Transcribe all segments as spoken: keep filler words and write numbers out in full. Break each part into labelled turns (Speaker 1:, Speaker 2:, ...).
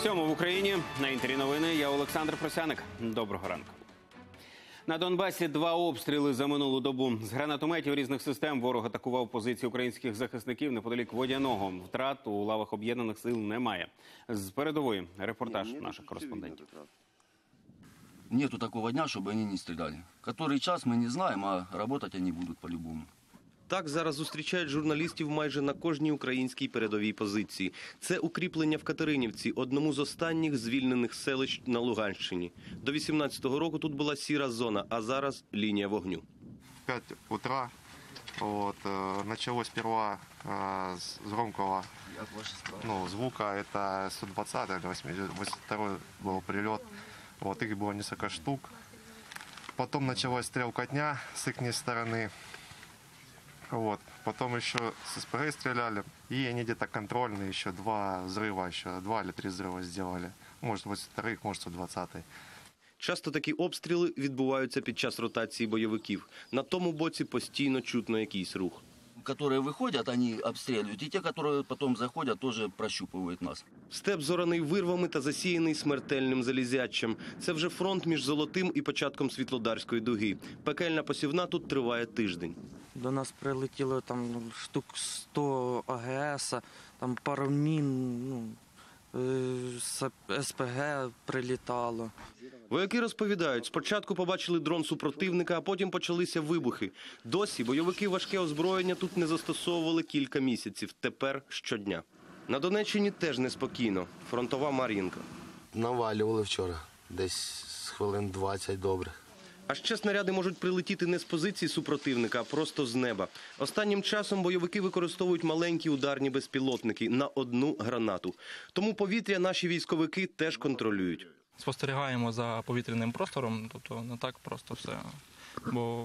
Speaker 1: Сьомо в Україні. На Інтері новини. Я Олександр Просяник. Доброго ранку. На Донбасі два обстріли за минулу добу. З гранатометів різних систем ворог атакував позиції українських захисників неподалік Водяного. Втрат у лавах об'єднаних сил немає. З передової репортаж наших кореспондентів.
Speaker 2: Нету такого дня, щоб вони не стріляли. Котрий час ми не знаємо, а працювати вони будуть по-любому.
Speaker 3: Так зараз зустрічають журналістів майже на кожній українській передовій позиції. Це укріплення в Катеринівці, одному з останніх звільнених селищ на Луганщині. До вісімнадцятого року тут була сіра зона, а зараз лінія вогню.
Speaker 4: В пять утра вот, э, началось сперва э, с громкого ну, звука, это сто двадцать, восемьдесят второй был прилет, вот, их было несколько штук. Потом началась стрелкотня с их стороны. Вот. Потом еще с СПГ стреляли, и они где-то контрольные, еще два взрыва, еще два или три взрыва сделали. Может, восемьдесят второй, может, сто двадцатый.
Speaker 3: Часто такі обстріли відбуваються під час ротації бойовиків. На тому боці постійно чутно якийсь рух.
Speaker 2: Которые выходят, они обстреливают, и те, которые потом заходят, тоже прощупывают нас.
Speaker 3: Степ зораний вирвами та засіяний смертельним залізячем. Це вже фронт між Золотим і початком Світлодарської дуги. Пекельна посівна тут триває тиждень.
Speaker 5: До нас прилетіло там штук сто АГС, там пару мін, ну, СПГ прилітало.
Speaker 3: Вояки розповідають, спочатку побачили дрон супротивника, а потім почалися вибухи. Досі бойовики важке озброєння тут не застосовували кілька місяців, тепер щодня. На Донеччині теж неспокійно. Фронтова Мар'їнка.
Speaker 6: Навалювали вчора, десь з хвилин двадцять добре.
Speaker 3: А ще снаряди можуть прилетіти не з позиції супротивника, а просто з неба. Останнім часом бойовики використовують маленькі ударні безпілотники на одну гранату. Тому повітря наші військовики теж контролюють.
Speaker 7: Спостерігаємо за повітряним простором, тобто не так просто все. Бо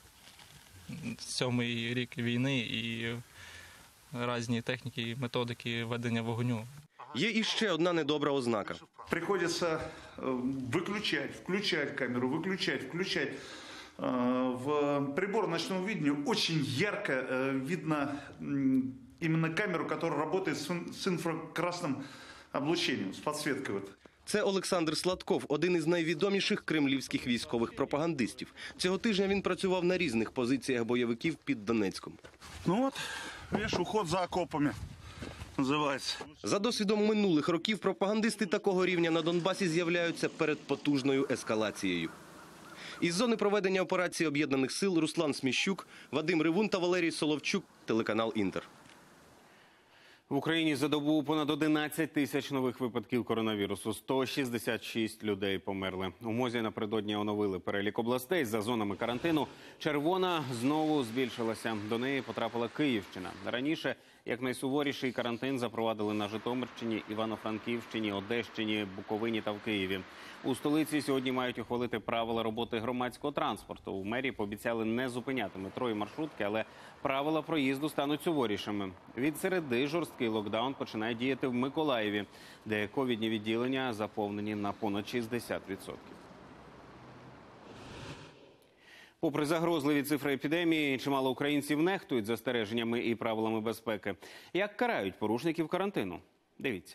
Speaker 7: сьомий рік війни і різні техніки, методики ведення вогню.
Speaker 3: Є іще одна недобра ознака.
Speaker 8: Приходится выключать, включать камеру, выключать, включать. В прибор ночного видения очень ярко видно именно камеру, которая работает с инфракрасным облучением, с подсветкой.
Speaker 3: Це Олександр Сладков, один із найвідоміших кремлівських військових пропагандистів. Цього тижня він працював на різних позиціях бойовиків під Донецьком.
Speaker 8: Ну от, видиш, уход за окопами.
Speaker 3: За досвідом минулих років пропагандисти такого рівня на Донбасі з'являються перед потужною ескалацією. Із зони проведення операції Об'єднаних сил Руслан Сміщук, Вадим Ривун та Валерій Соловчук, телеканал «Інтер».
Speaker 1: В Україні за добу понад одинадцять тисяч нових випадків коронавірусу. сто шістдесят шість людей померли. У МОЗі напередодні оновили перелік областей за зонами карантину. Червона знову збільшилася. До неї потрапила Київщина. Раніше як найсуворіший карантин запровадили на Житомирщині, Івано-Франківщині, Одещині, Буковині та в Києві. У столиці сьогодні мають ухвалити правила роботи громадського транспорту. У мерії пообіцяли не зупиняти метро і маршрутки, але правила проїзду стануть суворішими. Від середи жорсткий локдаун починає діяти в Миколаєві, де ковідні відділення заповнені на понад шістдесят відсотків. Попри загрозливі цифри епідемії, чимало українців нехтують застереженнями і правилами безпеки. Як карають порушників карантину? Дивіться.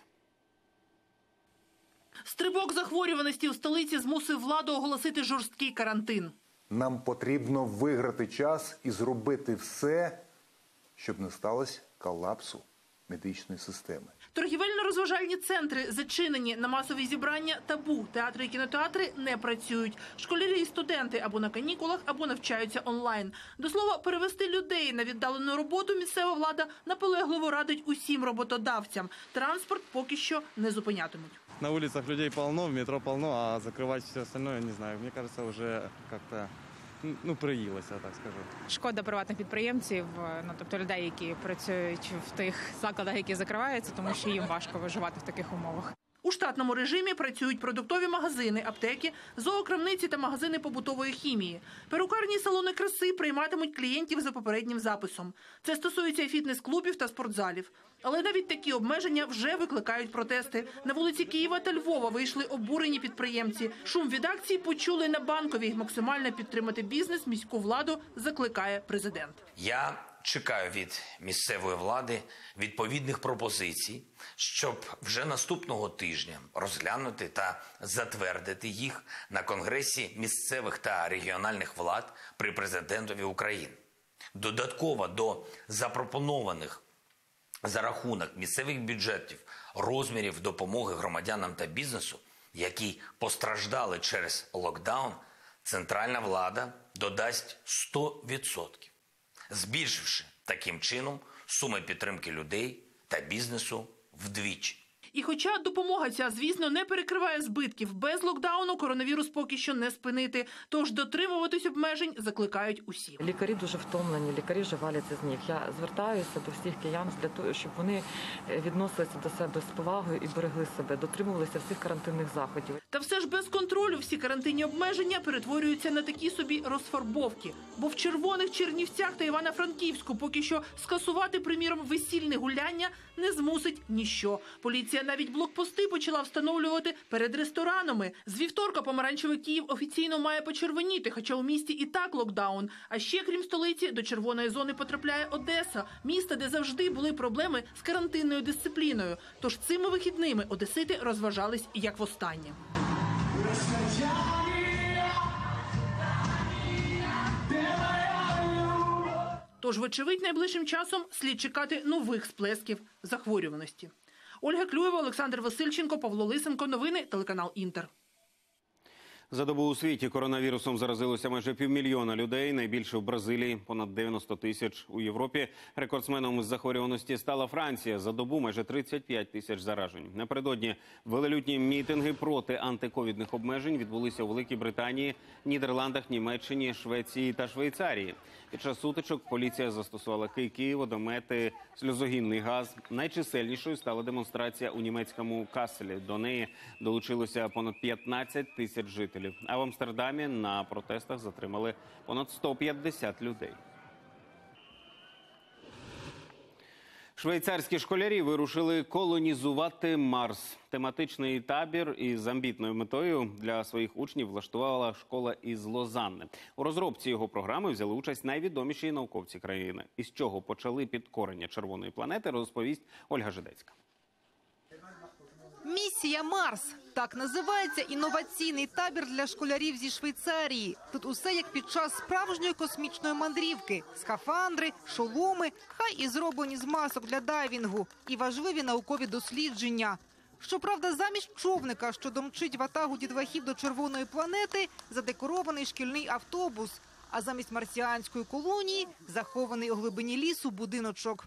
Speaker 9: Стрибок захворюваності у столиці змусив владу оголосити жорсткий карантин.
Speaker 10: Нам потрібно виграти час і зробити все, щоб не сталося колапсу медичної системи.
Speaker 9: Торгівельно-розважальні центри зачинені, на масові зібрання табу. Театри і кінотеатри не працюють. Школярі і студенти або на канікулах, або навчаються онлайн. До слова, перевести людей на віддалену роботу місцева влада наполегливо радить усім роботодавцям. Транспорт поки що не зупинятимуть.
Speaker 11: На улицах людей полно, в метро полно, а закрывать все остальное, не знаю, мне кажется, уже как-то, ну, приїлося, так скажу.
Speaker 12: Шкода приватних підприємців, ну, тобто людей, які працюють в тих закладах, які закриваються, тому що їм важко виживати в таких умовах.
Speaker 9: У штатному режимі працюють продуктові магазини, аптеки, зоокрамниці та магазини побутової хімії. Перукарні салони краси прийматимуть клієнтів за попереднім записом. Це стосується і фітнес-клубів та спортзалів. Але навіть такі обмеження вже викликають протести. На вулиці Києва та Львова вийшли обурені підприємці. Шум від акцій почули на Банковій. Максимально підтримати бізнес міську владу закликає президент.
Speaker 13: Я чекаю від місцевої влади відповідних пропозицій, щоб вже наступного тижня розглянути та затвердити їх на Конгресі місцевих та регіональних влад при президентові України. Додатково до запропонованих за рахунок місцевих бюджетів розмірів допомоги громадянам та бізнесу, які постраждали через локдаун, центральна влада додасть сто відсотків, збільшивши таким чином суми підтримки людей та бізнесу вдвічі.
Speaker 9: І хоча допомога ця, звісно, не перекриває збитків, без локдауну коронавірус поки що не спинити. Тож дотримуватись обмежень закликають усі.
Speaker 14: Лікарі дуже втомлені, лікарі вже валяться з ніг. Я звертаюся до всіх киян для того, щоб вони відносилися до себе з повагою і берегли себе, дотримувалися всіх карантинних заходів.
Speaker 9: Та все ж без контролю всі карантинні обмеження перетворюються на такі собі розфарбовки. Бо в Червоних Чернівцях та Івано-Франківську поки що скасувати, приміром, весільне гуляння не змусить ніщо. Поліція навіть блокпости почала встановлювати перед ресторанами. З вівторка помаранчевий Київ офіційно має почервоніти, хоча у місті і так локдаун. А ще, крім столиці, до червоної зони потрапляє Одеса, місто, де завжди були проблеми з карантинною дисципліною. Тож цими вихідними одесити розважались як востаннє. Тож, вочевидь, найближчим часом слід чекати нових сплесків захворюваності. Ольга Клюєва, Олександр Васильченко, Павло Лисенко. Новини, телеканал «Інтер».
Speaker 1: За добу у світі коронавірусом заразилося майже півмільйона людей. Найбільше в Бразилії – понад дев'яносто тисяч. У Європі рекордсменом із захворюваності стала Франція. За добу майже тридцять п'ять тисяч заражень. Напередодні велелюдні мітинги проти антиковідних обмежень відбулися у Великій Британії, Нідерландах, Німеччині, Швеції та Швейцарії. Під час сутичок поліція застосувала кийки, водомети, сльозогінний газ. Найчисельнішою стала демонстрація у німецькому Касселі. До неї долучилося понад п'ятнадцять тисяч жителів. А в Амстердамі на протестах затримали понад сто п'ятдесят людей. Швейцарські школярі вирушили колонізувати Марс. Тематичний табір із амбітною метою для своїх учнів влаштувала школа із Лозанни. У розробці його програми взяли участь найвідоміші науковці країни. Із чого почали підкорення червоної планети, розповість Ольга Жидецька.
Speaker 15: Місія Марс – так називається інноваційний табір для школярів зі Швейцарії. Тут усе як під час справжньої космічної мандрівки. Скафандри, шоломи, хай і зроблені з масок для дайвінгу. І важливі наукові дослідження. Щоправда, замість човника, що домчить ватагу дітлахів до червоної планети, задекорований шкільний автобус. А замість марсіанської колонії – захований у глибині лісу будиночок.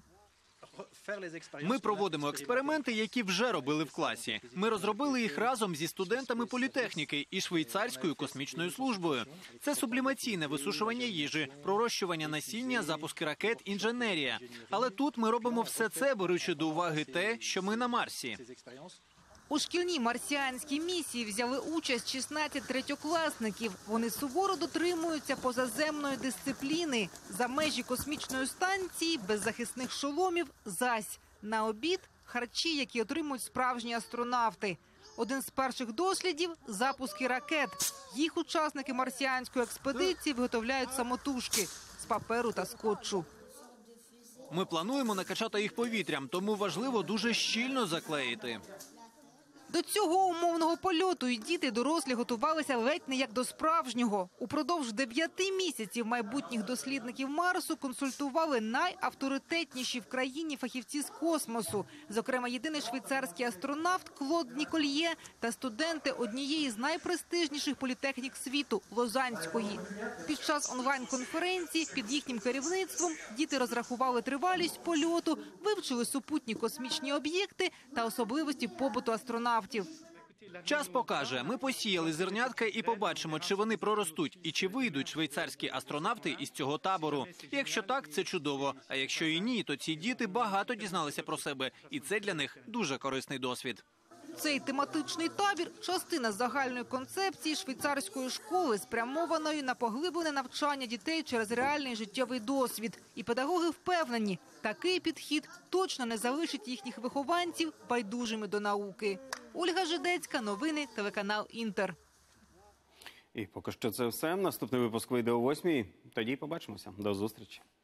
Speaker 16: Ми проводимо експерименти, які вже робили в класі. Ми розробили їх разом зі студентами політехніки і швейцарською космічною службою. Це сублімаційне висушування їжі, пророщування насіння, запуски ракет, інженерія. Але тут ми робимо все це, беручи до уваги те, що ми на Марсі.
Speaker 15: У шкільній марсіанській місії взяли участь шістнадцять третьокласників. Вони суворо дотримуються позаземної дисципліни. За межі космічної станції, без захисних шоломів – зась. На обід – харчі, які отримують справжні астронавти. Один з перших дослідів – запуски ракет. Їх учасники марсіанської експедиції виготовляють самотужки з паперу та скотчу.
Speaker 16: Ми плануємо накачати їх повітрям, тому важливо дуже щільно заклеїти.
Speaker 15: До цього умовного польоту і діти, дорослі готувалися ледь не як до справжнього. Упродовж дев'яти місяців майбутніх дослідників Марсу консультували найавторитетніші в країні фахівці з космосу. Зокрема, єдиний швейцарський астронавт Клод Нікольє та студенти однієї з найпрестижніших політехнік світу – Лозанської. Під час онлайн-конференції під їхнім керівництвом діти розрахували тривалість польоту, вивчили супутні космічні об'єкти та особливості побуту астронавтів.
Speaker 16: Час покаже. Ми посіяли зернятка і побачимо, чи вони проростуть і чи вийдуть швейцарські астронавти із цього табору. Якщо так, це чудово. А якщо і ні, то ці діти багато дізналися про себе. І це для них дуже корисний досвід.
Speaker 15: Цей тематичний табір – частина загальної концепції швейцарської школи, спрямованої на поглиблене навчання дітей через реальний життєвий досвід. І педагоги впевнені, такий підхід точно не залишить їхніх вихованців байдужими до науки. Ольга Жидецька, новини, телеканал «Інтер».
Speaker 1: І поки що це все. Наступний випуск вийде о восьмій. Тоді побачимося. До зустрічі.